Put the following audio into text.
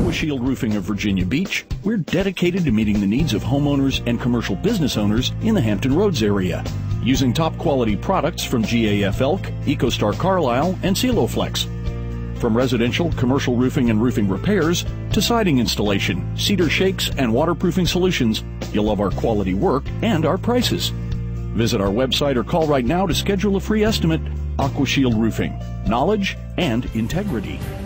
Aquashield Roofing of Virginia Beach, we're dedicated to meeting the needs of homeowners and commercial business owners in the Hampton Roads area, using top quality products from GAF Elk, EcoStar Carlisle, and Celoflex. From residential, commercial roofing and roofing repairs to siding installation, cedar shakes, and waterproofing solutions, you'll love our quality work and our prices. Visit our website or call right now to schedule a free estimate. Aquashield Roofing, knowledge and integrity.